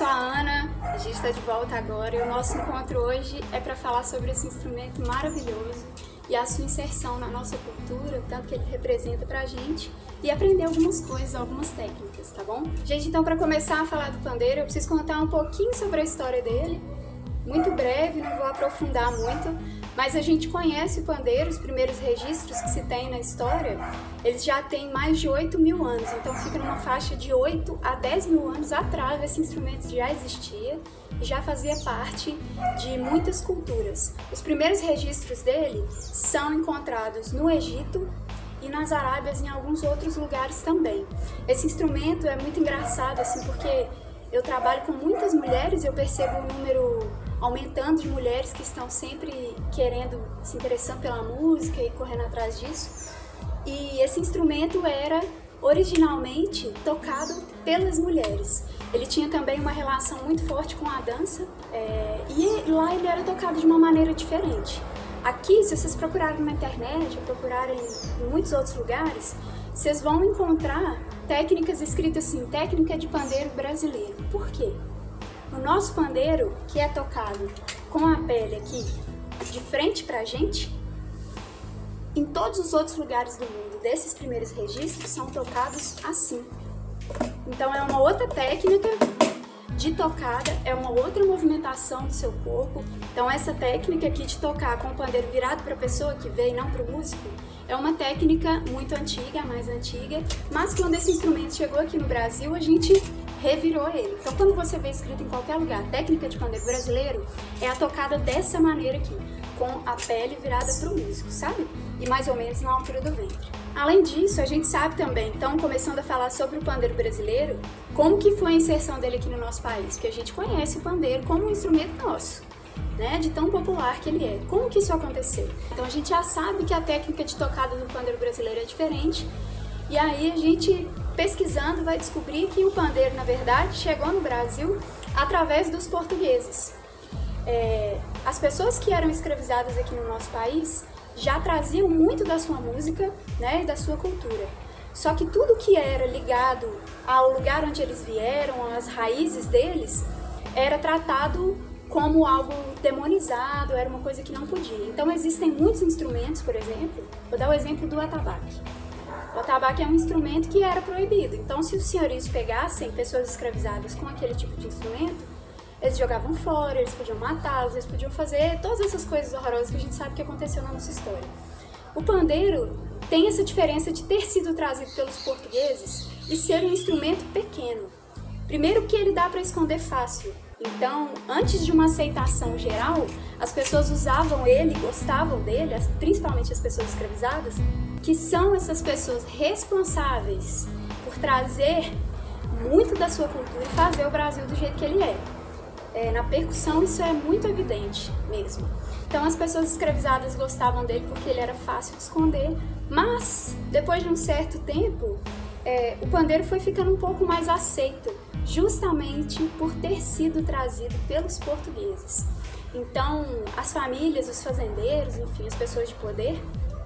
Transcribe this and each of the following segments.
sou a Ana, a gente está de volta agora e o nosso encontro hoje é para falar sobre esse instrumento maravilhoso e a sua inserção na nossa cultura, o tanto que ele representa pra gente, e aprender algumas coisas, algumas técnicas, tá bom? Gente, então para começar a falar do pandeiro, eu preciso contar um pouquinho sobre a história dele, muito breve, não vou aprofundar muito, mas a gente conhece o pandeiro, os primeiros registros que se tem na história, eles já têm mais de 8.000 anos, então fica numa faixa de 8 a 10 mil anos atrás esse instrumento já existia e já fazia parte de muitas culturas. Os primeiros registros dele são encontrados no Egito e nas Arábias e em alguns outros lugares também. Esse instrumento é muito engraçado, assim, porque eu trabalho com muitas mulheres e eu percebo o número aumentando de mulheres que estão sempre querendo, se interessando pela música e correndo atrás disso. E esse instrumento era originalmente tocado pelas mulheres. Ele tinha também uma relação muito forte com a dança e lá ele era tocado de uma maneira diferente. Aqui, se vocês procurarem na internet, ou procurarem em muitos outros lugares, vocês vão encontrar técnicas escritas assim, técnica de pandeiro brasileiro. Por quê? O nosso pandeiro, que é tocado com a pele aqui de frente pra gente, em todos os outros lugares do mundo, desses primeiros registros, são tocados assim. Então é uma outra técnica de tocada, é uma outra movimentação do seu corpo. Então essa técnica aqui de tocar com o pandeiro virado para a pessoa que vê e não para o músico, é uma técnica muito antiga, a mais antiga, mas quando esse instrumento chegou aqui no Brasil, a gente revirou ele. Então quando você vê escrito em qualquer lugar, técnica de pandeiro brasileiro, é a tocada dessa maneira aqui, com a pele virada para o músico, sabe? E mais ou menos na altura do ventre. Além disso, a gente sabe também, então, começando a falar sobre o pandeiro brasileiro, como que foi a inserção dele aqui no nosso país, porque a gente conhece o pandeiro como um instrumento nosso, né, de tão popular que ele é. Como que isso aconteceu? Então a gente já sabe que a técnica de tocada do pandeiro brasileiro é diferente, e aí a gente, pesquisando, vai descobrir que o pandeiro, na verdade, chegou no Brasil através dos portugueses. As pessoas que eram escravizadas aqui no nosso país já traziam muito da sua música, né, e da sua cultura. Só que tudo que era ligado ao lugar onde eles vieram, às raízes deles, era tratado como algo demonizado, era uma coisa que não podia. Então existem muitos instrumentos, por exemplo, vou dar o exemplo do atabaque. O atabaque é um instrumento que era proibido. Então se os senhorios pegassem pessoas escravizadas com aquele tipo de instrumento, eles jogavam fora, eles podiam matá-los, eles podiam fazer todas essas coisas horrorosas que a gente sabe que aconteceu na nossa história. O pandeiro tem essa diferença de ter sido trazido pelos portugueses e ser um instrumento pequeno. Primeiro que ele dá para esconder fácil. Então, antes de uma aceitação geral, as pessoas usavam ele, gostavam dele, principalmente as pessoas escravizadas, que são essas pessoas responsáveis por trazer muito da sua cultura e fazer o Brasil do jeito que ele é. Na percussão isso é muito evidente mesmo. Então as pessoas escravizadas gostavam dele porque ele era fácil de esconder, mas depois de um certo tempo o pandeiro foi ficando um pouco mais aceito, justamente por ter sido trazido pelos portugueses. Então as famílias, os fazendeiros, enfim, as pessoas de poder,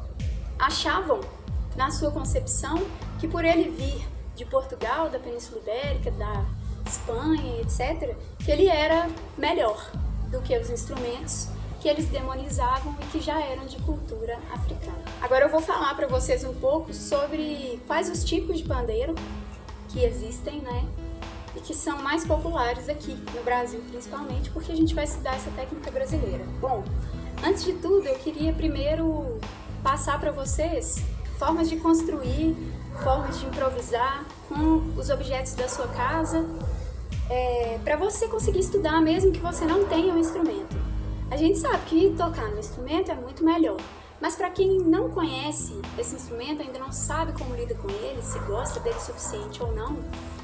achavam na sua concepção que por ele vir de Portugal, da Península Ibérica, da Espanha, etc., que ele era melhor do que os instrumentos que eles demonizavam e que já eram de cultura africana. Agora eu vou falar para vocês um pouco sobre quais os tipos de pandeiro que existem, né, e que são mais populares aqui no Brasil, principalmente porque a gente vai estudar essa técnica brasileira. Bom, antes de tudo eu queria primeiro passar para vocês formas de construir, formas de improvisar com os objetos da sua casa, para você conseguir estudar mesmo que você não tenha um instrumento. A gente sabe que tocar no instrumento é muito melhor, mas para quem não conhece esse instrumento, ainda não sabe como lida com ele, se gosta dele o suficiente ou não,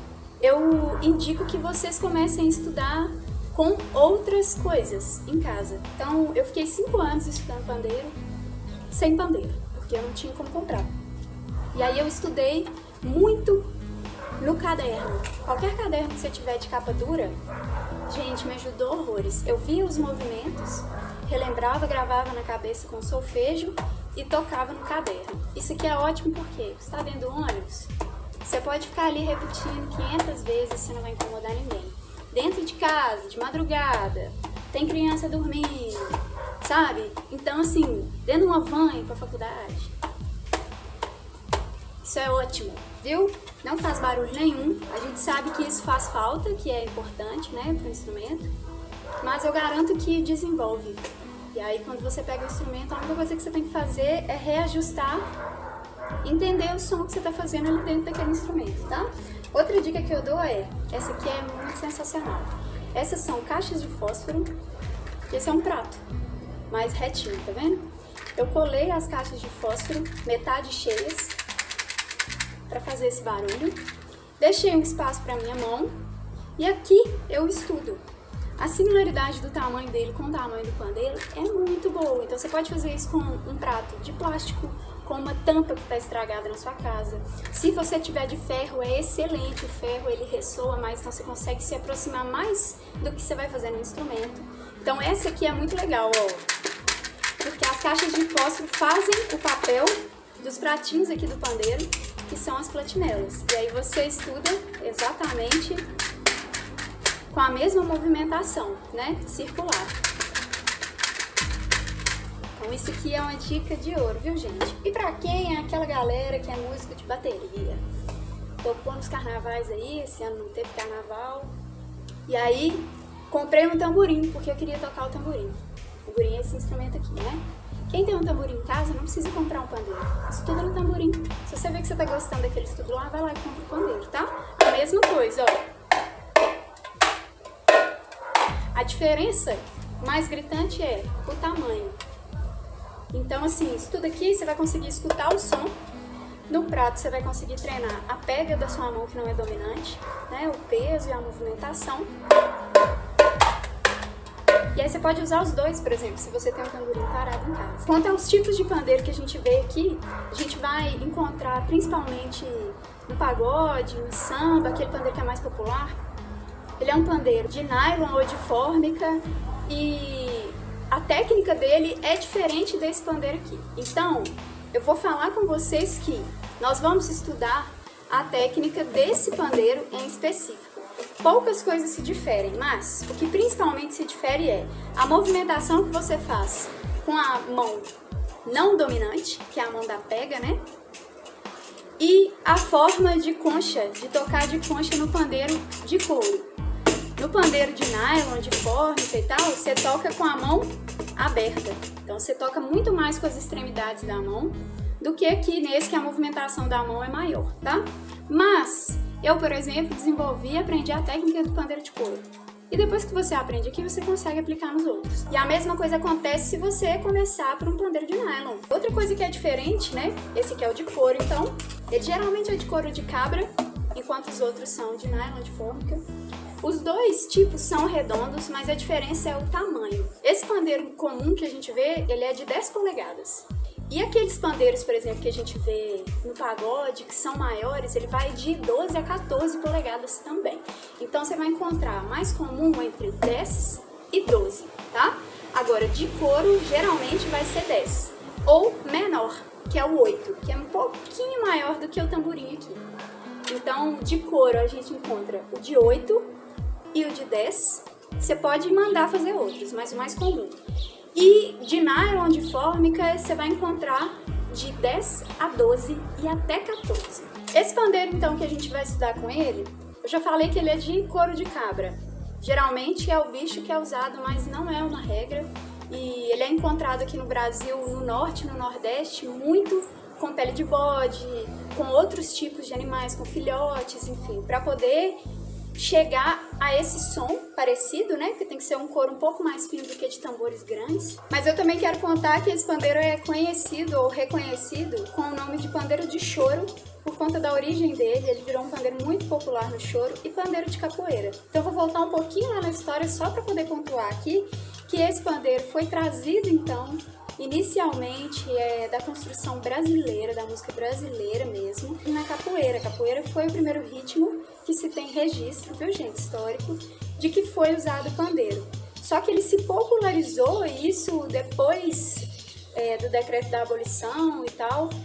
eu indico que vocês comecem a estudar com outras coisas em casa. Então eu fiquei 5 anos estudando pandeiro, sem pandeiro, porque eu não tinha como comprar. E aí eu estudei muito no caderno. Qualquer caderno que você tiver de capa dura, gente, me ajudou horrores. Eu via os movimentos, relembrava, gravava na cabeça com solfejo e tocava no caderno. Isso aqui é ótimo porque você está dentro do ônibus, você pode ficar ali repetindo 500 vezes, você não vai incomodar ninguém. dentro de casa, de madrugada, tem criança dormindo, sabe? Então, assim, dando uma van pra faculdade. Isso é ótimo, viu? Não faz barulho nenhum. A gente sabe que isso faz falta, que é importante, né, pro instrumento. Mas eu garanto que desenvolve. E aí, quando você pega o instrumento, a única coisa que você tem que fazer é reajustar, entender o som que você tá fazendo ali dentro daquele instrumento, tá? Outra dica que eu dou é, essa aqui é muito sensacional. Essas são caixas de fósforo, e esse é um prato, mais retinho, tá vendo? Eu colei as caixas de fósforo, metade cheias, para fazer esse barulho. Deixei um espaço para minha mão, e aqui eu estudo. A similaridade do tamanho dele com o tamanho do pandeiro é muito boa, então você pode fazer isso com um prato de plástico, com uma tampa que está estragada na sua casa. Se você tiver de ferro, é excelente, o ferro ele ressoa mais, então você consegue se aproximar mais do que você vai fazer no instrumento. Então essa aqui é muito legal, ó, porque as caixas de fósforo fazem o papel dos pratinhos aqui do pandeiro, que são as platinelas. E aí você estuda exatamente com a mesma movimentação, né, circular. Então isso aqui é uma dica de ouro, viu, gente? E pra quem é aquela galera que é músico de bateria? Tocou nos carnavais aí, esse ano não teve carnaval. E aí, comprei um tamborim, porque eu queria tocar o tamborim. O tamborim é esse instrumento aqui, né? Quem tem um tamborim em casa não precisa comprar um pandeiro. Estuda no tamborim. Se você vê que você tá gostando daquele estudo lá, vai lá e compra o pandeiro, tá? A mesma coisa, ó. A diferença mais gritante é o tamanho. Então, assim, estuda aqui, você vai conseguir escutar o som. No prato, você vai conseguir treinar a pega da sua mão, que não é dominante, né? O peso e a movimentação. E aí você pode usar os dois, por exemplo, se você tem um tamborim parado em casa. Quanto aos tipos de pandeiro que a gente vê aqui, a gente vai encontrar principalmente no pagode, no samba, aquele pandeiro que é mais popular. Ele é um pandeiro de nylon ou de fórmica e a técnica dele é diferente desse pandeiro aqui. Então, eu vou falar com vocês que nós vamos estudar a técnica desse pandeiro em específico. Poucas coisas se diferem, mas o que principalmente se difere é a movimentação que você faz com a mão não dominante, que é a mão da pega, né? E a forma de concha, de tocar de concha no pandeiro de couro. No pandeiro de nylon, de fórmica e tal, você toca com a mão aberta. Então você toca muito mais com as extremidades da mão do que aqui nesse que a movimentação da mão é maior, tá? Mas eu, por exemplo, desenvolvi e aprendi a técnica do pandeiro de couro. E depois que você aprende aqui, você consegue aplicar nos outros. E a mesma coisa acontece se você começar por um pandeiro de nylon. Outra coisa que é diferente, né? Esse aqui é o de couro, então, ele geralmente é de couro de cabra, enquanto os outros são de nylon, de fórmica. Os dois tipos são redondos, mas a diferença é o tamanho. Esse pandeiro comum que a gente vê, ele é de 10 polegadas. E aqueles pandeiros, por exemplo, que a gente vê no pagode, que são maiores, ele vai de 12 a 14 polegadas também. Então você vai encontrar mais comum entre 10 e 12, tá? Agora, de couro, geralmente vai ser 10. Ou menor, que é o 8, que é um pouquinho maior do que o tamborim aqui. Então, de couro a gente encontra o de 8 e o de 10. Você pode mandar fazer outros, mas o mais comum. E de nylon, de fórmica, você vai encontrar de 10 a 12 e até 14. Esse pandeiro, então, que a gente vai estudar com ele, eu já falei que ele é de couro de cabra. Geralmente é o bicho que é usado, mas não é uma regra. E ele é encontrado aqui no Brasil, no norte e no nordeste, muito com pele de bode, com outros tipos de animais, com filhotes, enfim, para poder chegar a esse som parecido, né? Porque tem que ser um couro um pouco mais fino do que de tambores grandes. Mas eu também quero contar que esse pandeiro é conhecido ou reconhecido com o nome de pandeiro de choro por conta da origem dele. Ele virou um pandeiro muito popular no choro e pandeiro de capoeira. Então eu vou voltar um pouquinho lá na história só para poder pontuar aqui que esse pandeiro foi trazido então inicialmente da construção brasileira, da música brasileira mesmo, na capoeira. A capoeira foi o primeiro ritmo que se tem registro, viu, gente, histórico, de que foi usado o pandeiro. Só que ele se popularizou, e isso depois do decreto da abolição e tal,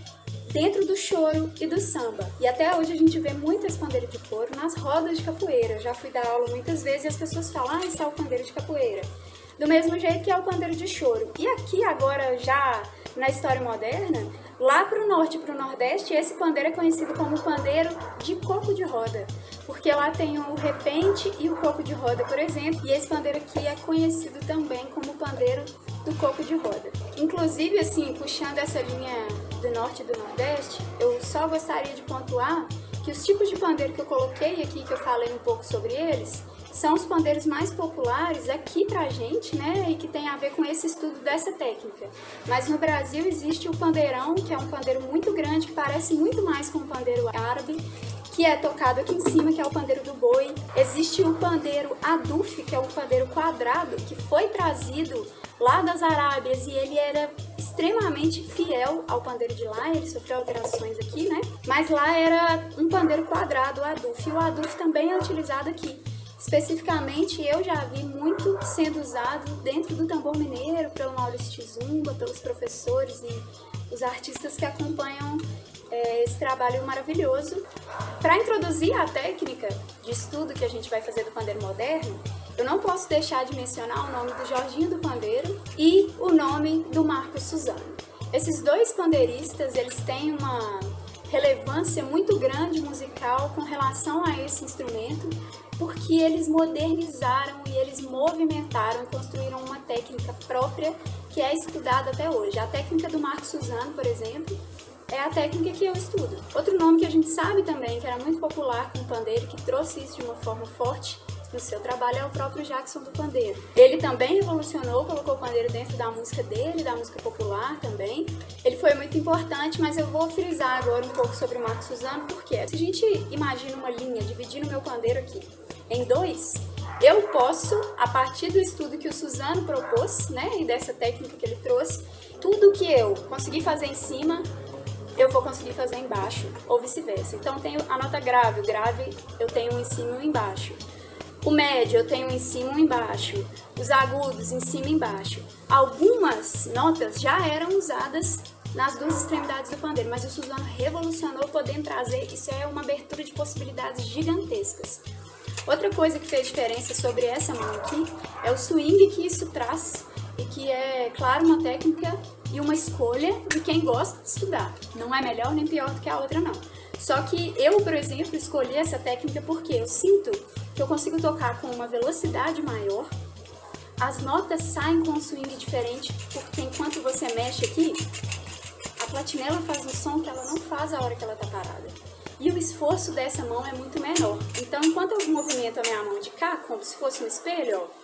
dentro do choro e do samba. E até hoje a gente vê muito esse pandeiro de couro nas rodas de capoeira. Eu já fui dar aula muitas vezes e as pessoas falam, ah, esse é o pandeiro de capoeira. Do mesmo jeito que é o pandeiro de choro. E aqui agora, já na história moderna, lá pro norte e pro nordeste, esse pandeiro é conhecido como pandeiro de coco de roda. Porque lá tem o repente e o coco de roda, por exemplo. E esse pandeiro aqui é conhecido também como pandeiro do coco de roda. Inclusive, assim, puxando essa linha do norte e do nordeste, eu só gostaria de pontuar que os tipos de pandeiro que eu coloquei aqui, que eu falei um pouco sobre eles, são os pandeiros mais populares aqui pra gente, né, e que tem a ver com esse estudo dessa técnica. Mas no Brasil existe o pandeirão, que é um pandeiro muito grande, que parece muito mais com o pandeiro árabe, que é tocado aqui em cima, que é o pandeiro do boi. Existe o pandeiro aduf, que é um pandeiro quadrado, que foi trazido lá das Arábias e ele era extremamente fiel ao pandeiro de lá, ele sofreu alterações aqui, né? Mas lá era um pandeiro quadrado, o aduf, e o aduf também é utilizado aqui. Especificamente, eu já vi muito sendo usado dentro do tambor mineiro, pelo Maurício Tizumba, pelos professores e os artistas que acompanham esse trabalho maravilhoso. Para introduzir a técnica de estudo que a gente vai fazer do pandeiro moderno, eu não posso deixar de mencionar o nome do Jorginho do Pandeiro e o nome do Marcos Suzano. Esses dois pandeiristas, eles têm uma relevância muito grande musical com relação a esse instrumento, porque eles modernizaram e eles movimentaram e construíram uma técnica própria que é estudada até hoje. A técnica do Marcos Suzano, por exemplo, é a técnica que eu estudo. Outro nome que a gente sabe também, que era muito popular com o pandeiro, que trouxe isso de uma forma forte no seu trabalho, é o próprio Jackson do Pandeiro. Ele também revolucionou, colocou o pandeiro dentro da música dele, da música popular também. Ele foi muito importante, mas eu vou frisar agora um pouco sobre o Marcos Suzano, porque se a gente imagina uma linha dividindo o meu pandeiro aqui em dois, eu posso, a partir do estudo que o Suzano propôs, né, e dessa técnica que ele trouxe, tudo que eu consegui fazer em cima, eu vou conseguir fazer embaixo, ou vice-versa. Então, tenho a nota grave, o grave eu tenho um em cima e um embaixo. O médio eu tenho um em cima e um embaixo. Os agudos em cima e embaixo. Algumas notas já eram usadas nas duas extremidades do pandeiro, mas o Suzano revolucionou, podendo trazer, isso é uma abertura de possibilidades gigantescas. Outra coisa que fez diferença sobre essa mão aqui é o swing que isso traz, e que é, claro, uma técnica e uma escolha de quem gosta de estudar. Não é melhor nem pior do que a outra, não. Só que eu, por exemplo, escolhi essa técnica porque eu sinto que eu consigo tocar com uma velocidade maior, as notas saem com um swing diferente, porque enquanto você mexe aqui, a platinela faz um som que ela não faz a hora que ela tá parada. E o esforço dessa mão é muito menor. Então, enquanto eu movimento a minha mão de cá, como se fosse um espelho, ó,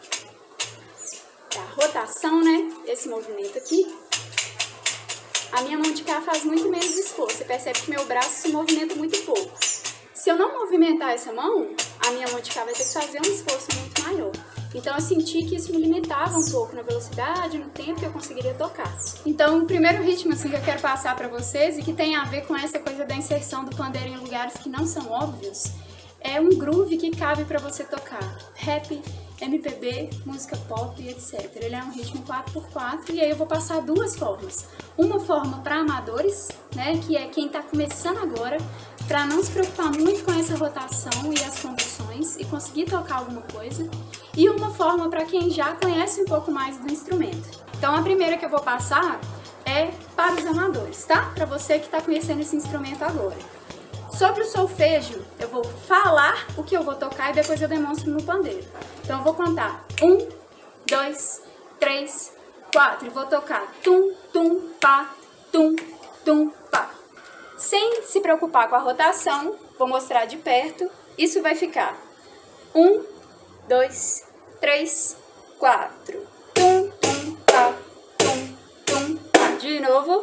a rotação, né, esse movimento aqui, a minha mão de cá faz muito menos esforço. Você percebe que meu braço se movimenta muito pouco. Se eu não movimentar essa mão, a minha mão de cá vai ter que fazer um esforço muito maior. Então eu senti que isso me limitava um pouco na velocidade, no tempo que eu conseguiria tocar. Então o primeiro ritmo assim, que eu quero passar para vocês e que tem a ver com essa coisa da inserção do pandeiro em lugares que não são óbvios, é um groove que cabe para você tocar. Rap, MPB, música pop, etc. Ele é um ritmo 4x4 e aí eu vou passar duas formas. Uma forma para amadores, né, que é quem está começando agora, para não se preocupar muito com essa rotação e as condições e conseguir tocar alguma coisa. E uma forma para quem já conhece um pouco mais do instrumento. Então a primeira que eu vou passar é para os amadores, tá? Para você que está conhecendo esse instrumento agora. Sobre o solfejo, eu vou falar o que eu vou tocar e depois eu demonstro no pandeiro. Então eu vou contar 1, 2, 3, 4 e vou tocar tum, tum, pá, tum, tum, pá. Sem se preocupar com a rotação, vou mostrar de perto, isso vai ficar 1, 2, 3, 4. Tum, tum, pá, tum, tum, pá. De novo.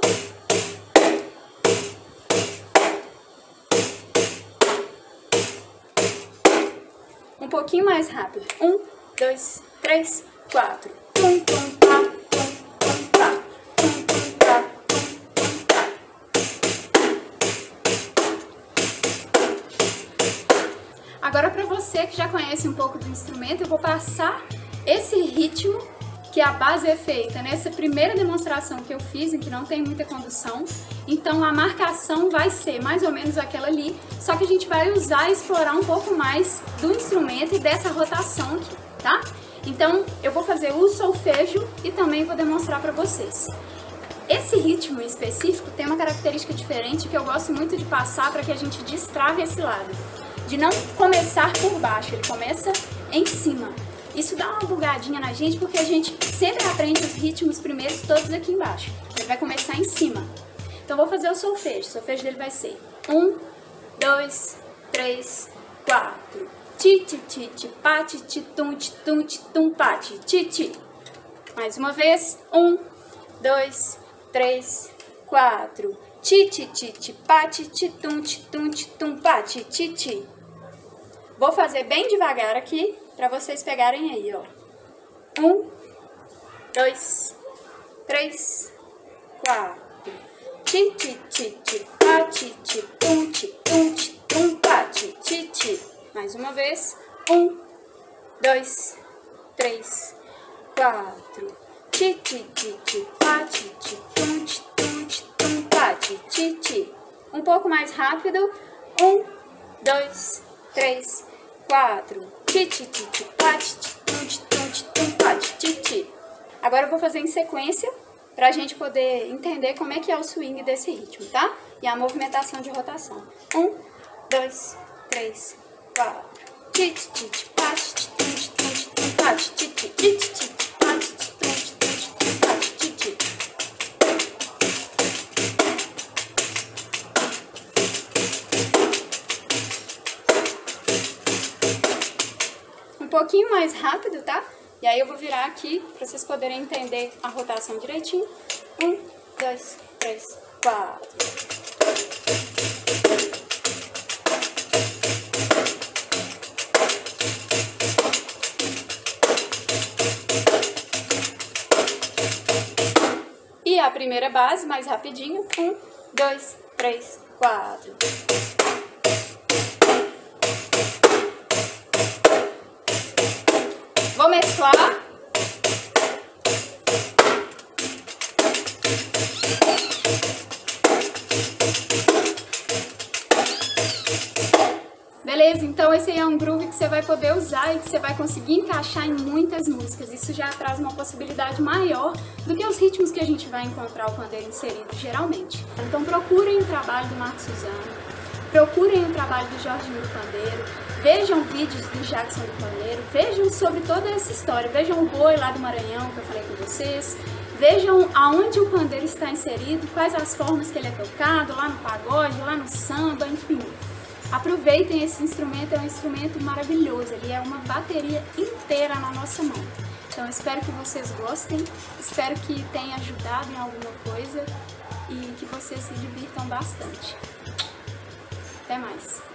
Um pouquinho mais rápido. 1, 2, 3, 4. Tum, tum, pá, tum, tum, pá. Tum, tum, pá, tum, tum, pá. Agora, para você que já conhece um pouco do instrumento, eu vou passar esse ritmo que a base é feita nessa primeira demonstração que eu fiz, em que não tem muita condução. Então a marcação vai ser mais ou menos aquela ali, só que a gente vai usar e explorar um pouco mais do instrumento e dessa rotação aqui, tá? Então eu vou fazer o solfejo e também vou demonstrar para vocês. Esse ritmo específico tem uma característica diferente que eu gosto muito de passar para que a gente destrave esse lado. De não começar por baixo, ele começa em cima. Isso dá uma bugadinha na gente porque a gente sempre aprende os ritmos primeiros todos aqui embaixo. Ele vai começar em cima. Então vou fazer o solfejo. O solfejo dele vai ser 1, 2, 3, 4. Ti, ti, ti, ti, pá, ti, ti, tum, ti, tum, ti, tum, pá, ti, ti, ti. Mais uma vez. 1, 2, 3, 4. Ti, ti, ti, ti, pá, ti, ti, tum, pá, ti, ti, ti. Vou fazer bem devagar aqui, para vocês pegarem aí, ó. 1, 2, 3, 4. Ti, ti, ti, ti, pá, ti, ti, tum, pá, ti, ti, ti. Mais uma vez. 1, 2, 3, 4. Ti, ti, ti, ti, pá, ti, ti, tum, pá, ti, ti, ti. Um pouco mais rápido. 1, 2, 3, 4. Ti, ti, ti, ti, pá, ti, tum, pá, ti, ti, ti. Agora eu vou fazer em sequência pra gente poder entender como é que é o swing desse ritmo, tá? E a movimentação de rotação. 1, 2, 3, 4. Ti, ti, ti, ti, pá, ti, tum, pá, ti, ti, ti, ti, ti, ti. Um pouquinho mais rápido, tá? E aí eu vou virar aqui para vocês poderem entender a rotação direitinho. 1, 2, 3, 4. E a primeira base, mais rapidinho. 1, 2, 3, 4. Vou mesclar. Beleza? Então esse aí é um groove que você vai poder usar e que você vai conseguir encaixar em muitas músicas. Isso já traz uma possibilidade maior do que os ritmos que a gente vai encontrar o pandeiro inserido geralmente. Então procurem o trabalho do Marcos Suzano, procurem o trabalho do Jorginho do Pandeiro, vejam vídeos do Jackson do Pandeiro, vejam sobre toda essa história, vejam o boi lá do Maranhão que eu falei com vocês, vejam aonde o pandeiro está inserido, quais as formas que ele é tocado, lá no pagode, lá no samba, enfim. Aproveitem esse instrumento, é um instrumento maravilhoso, ele é uma bateria inteira na nossa mão. Então espero que vocês gostem, espero que tenha ajudado em alguma coisa e que vocês se divirtam bastante. Até mais!